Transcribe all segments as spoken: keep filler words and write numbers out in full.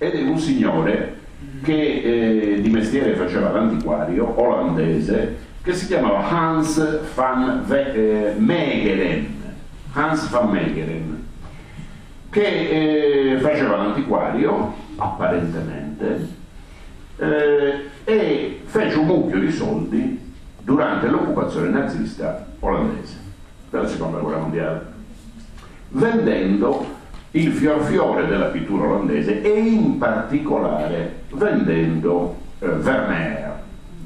ed è un signore che eh, di mestiere faceva l'antiquario olandese, che si chiamava Hans van Ve- eh, Meegeren. Hans van Meegeren, che eh, faceva l'antiquario, apparentemente, eh, e fece un mucchio di soldi durante l'occupazione nazista olandese della seconda guerra mondiale, vendendo il fior fiore della pittura olandese e in particolare vendendo eh, Vermeer,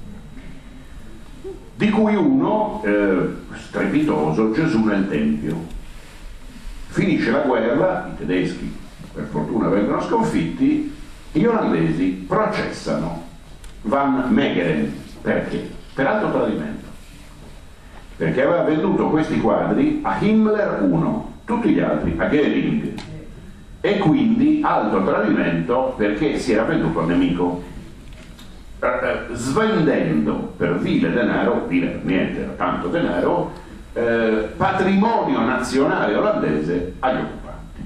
di cui uno eh, strepitoso, Gesù nel Tempio. Finisce la guerra, i tedeschi per fortuna vengono sconfitti, gli olandesi processano Van Meegeren. Perché? Per alto tradimento, perché aveva venduto questi quadri a Himmler uno, tutti gli altri a Goering, e quindi alto tradimento perché si era venduto al nemico, eh, svendendo per vile denaro, vile per niente, era tanto denaro, eh, patrimonio nazionale olandese agli occupanti.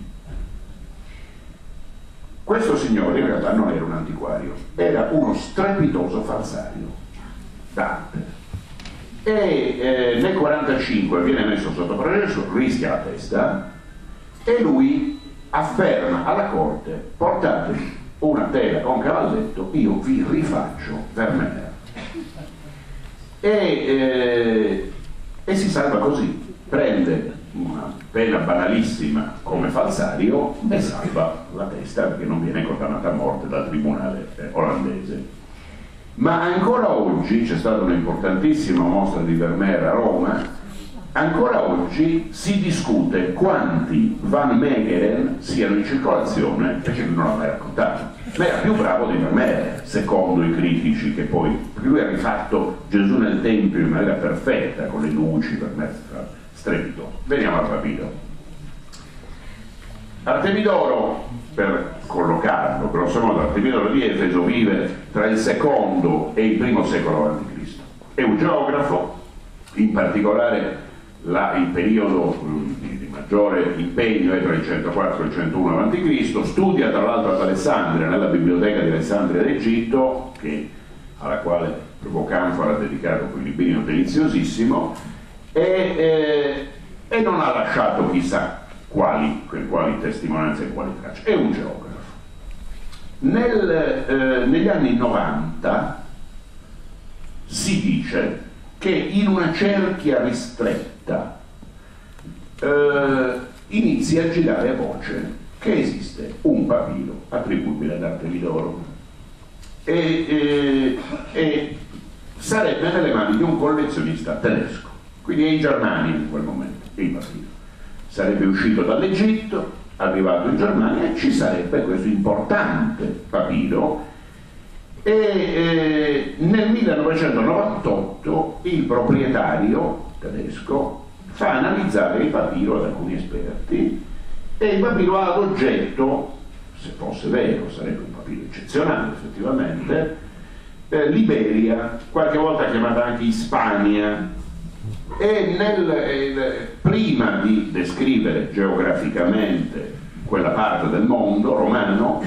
Questo signore in realtà non era un antiquario, era uno strepitoso falsario d'arte, e eh, nel quarantacinque viene messo sotto processo, rischia la testa, e lui afferma alla corte: portatemi una tela con cavalletto, io vi rifaccio Vermeer. E, eh, e si salva così, prende una pena banalissima come falsario e salva la testa, perché non viene condannato a morte dal tribunale eh, olandese. Ma ancora oggi c'è stata un'importantissima mostra di Vermeer a Roma, ancora oggi si discute quanti Van Meegeren siano in circolazione, perché lui non l'ha mai raccontato, ma era più bravo di Vermeer, secondo i critici, che poi lui ha rifatto Gesù nel Tempio in maniera perfetta, con le luci, Vermeer strepitoso. Veniamo al papiro. Artemidoro, per collocarlo grosso modo, Artemidoro di Efeso vive tra il secondo e il primo secolo avanti Cristo. È un geografo, in particolare la, il periodo di, di maggiore impegno è tra il centoquattro e il centouno avanti Cristo. Studia tra l'altro ad Alessandria, nella biblioteca di Alessandria d'Egitto, che, alla quale Provocanfo ha dedicato quel librino deliziosissimo, e, eh, e non ha lasciato chissà quali, quali testimonianze e quali tracce. È un geografo. Nel, eh, negli anni novanta si dice che in una cerchia ristretta eh, inizia a girare a voce che esiste un papiro attribuibile ad Artemidoro e, e, e sarebbe nelle mani di un collezionista tedesco, quindi è in Germania in quel momento il papiro. Sarebbe uscito dall'Egitto, arrivato in Germania, e ci sarebbe questo importante papiro. E eh, nel millenovecentonovantotto il proprietario tedesco fa analizzare il papiro ad alcuni esperti, e il papiro ha ad oggetto, se fosse vero sarebbe un papiro eccezionale effettivamente, eh, l'Iberia, qualche volta chiamata anche Ispania. E nel, eh, prima di descrivere geograficamente quella parte del mondo romano,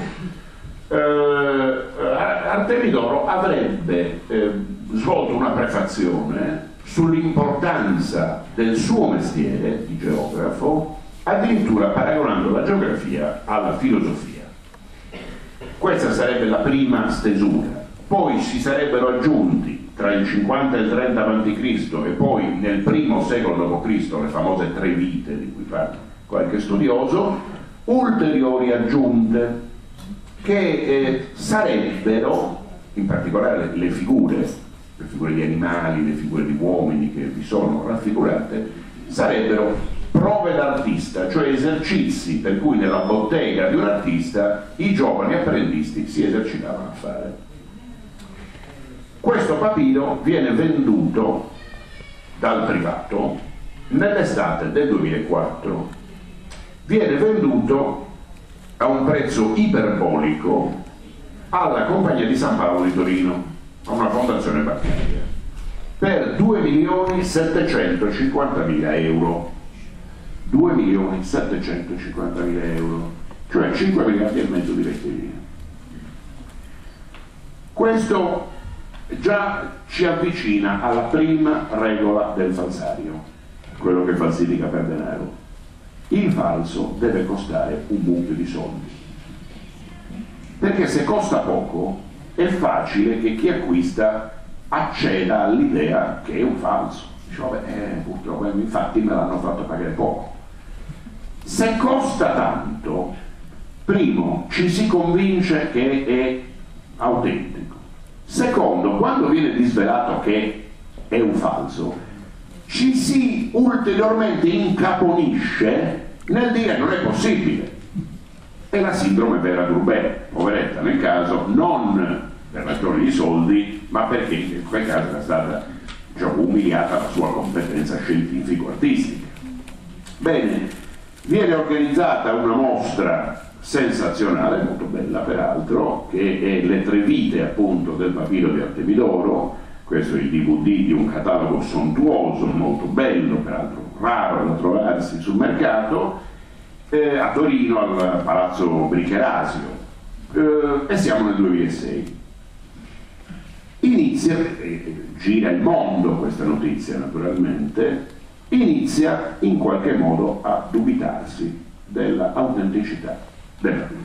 eh, Artemidoro avrebbe eh, svolto una prefazione sull'importanza del suo mestiere di geografo, addirittura paragonando la geografia alla filosofia. Questa sarebbe la prima stesura. Poi si sarebbero aggiunti tra il cinquanta e il trenta avanti Cristo e poi nel primo secolo dopo Cristo le famose tre vite di cui parla qualche studioso, ulteriori aggiunte che eh, sarebbero, in particolare le figure, le figure di animali, le figure di uomini che vi sono raffigurate, sarebbero prove d'artista, cioè esercizi per cui nella bottega di un artista i giovani apprendisti si esercitavano a fare. Questo papiro viene venduto dal privato nell'estate del duemilaquattro. Viene venduto a un prezzo iperbolico alla Compagnia di San Paolo di Torino, a una fondazione bancaria, per due milioni settecentocinquantamila euro. due milioni settecentocinquantamila euro, cioè cinque miliardi e mezzo di vecchieria. Questo già ci avvicina alla prima regola del falsario, quello che falsifica per denaro. Il falso deve costare un mucchio di soldi, perché se costa poco è facile che chi acquista acceda all'idea che è un falso. Dice, vabbè, eh, purtroppo infatti me l'hanno fatto pagare poco. Se costa tanto, primo, ci si convince che è autentico. Secondo, quando viene disvelato che è un falso, ci si ulteriormente incaponisce nel dire non è possibile. È la sindrome Vera Durbet, poveretta, nel caso non per ragioni di soldi, ma perché in quel caso era stata, diciamo, umiliata la sua competenza scientifico-artistica. Bene, viene organizzata una mostra sensazionale, molto bella peraltro, che è Le tre vite appunto del papiro di Artemidoro. Questo è il D V D di un catalogo sontuoso, molto bello, peraltro raro da trovarsi sul mercato, eh, a Torino al Palazzo Bricherasio, eh, e siamo nel duemilasei. Inizia, eh, gira il mondo questa notizia naturalmente, inizia in qualche modo a dubitarsi dell'autenticità del papiro.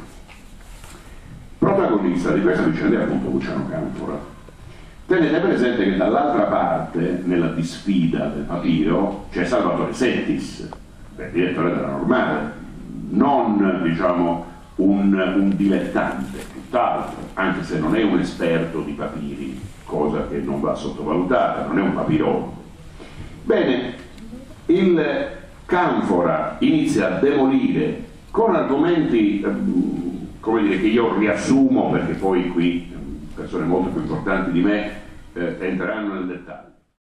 Protagonista di questa vicenda è appunto Luciano Canfora. Tenete presente che dall'altra parte, nella disfida del papiro, c'è Salvatore Settis, il direttore della Normale, non, diciamo, un, un dilettante, tutt'altro, anche se non è un esperto di papiri, cosa che non va sottovalutata, non è un papirologo. Bene, il Canfora inizia a demolire con argomenti, come dire, che io riassumo perché poi qui persone molto più importanti di me eh, entreranno nel dettaglio.